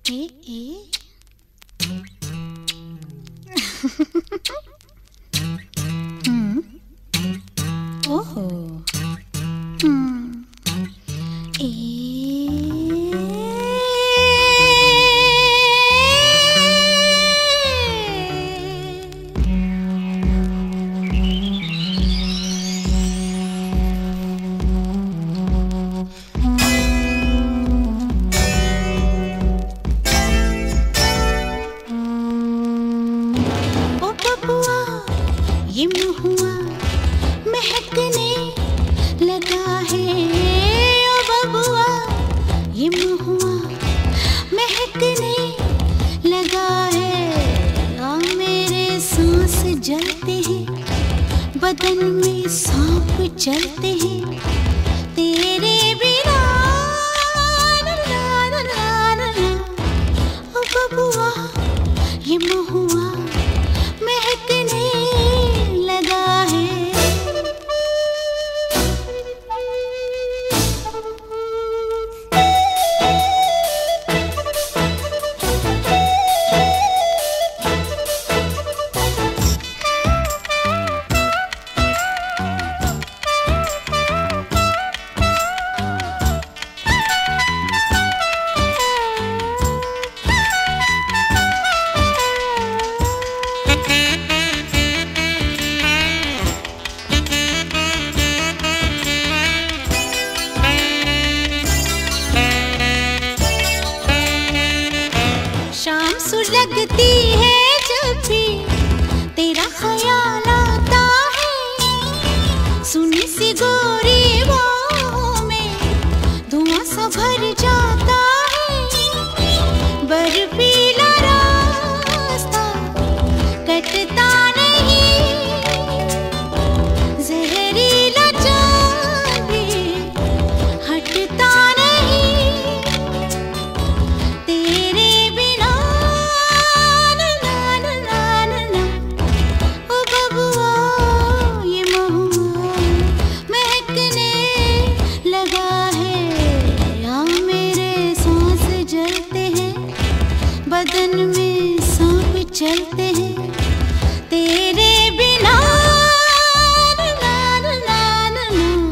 ए ए ओहो ये महुआ महकने लगा है, ओ बबुआ ये महुआ महकने लगा है। आ मेरे सांस जलते हैं, बदन में सांप चलते हैं, तेरे बिना ला ला ला ला ला। ओ बबुआ ये महुआ महकने लगा है। शाम सुलगती है जब भी तेरा ख्याल आता है, सुनी सी गोरी बाहों में धुआं सा भर जाता है। बर्फीला रास्ता कटता नहीं, जहरीला चांद भी हटता नहीं, तेरे बदन में सांप चलते हैं, तेरे बिना ला ला ला ला ला।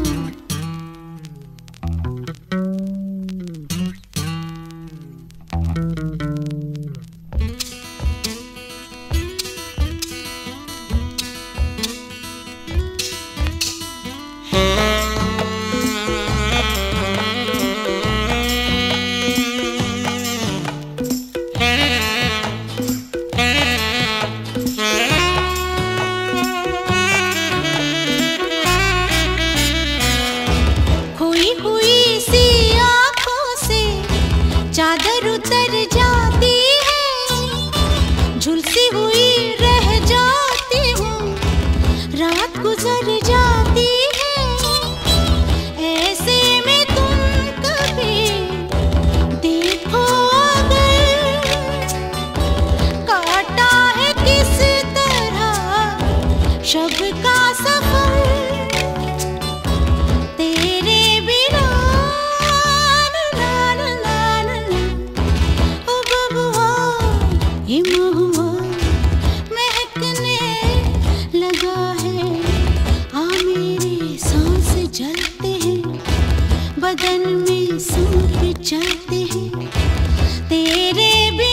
चादर उतर जाती है, झुलसी हुई रह जाती हूँ, रात गुजर जाती है। ऐसे में तुम कभी देखो अगर काटा है किस तरह शब का सफर, तेरे बिना ये महुआ महकने लगा है। आ मेरे सांस जलते हैं, बदन में सांप चलते हैं, तेरे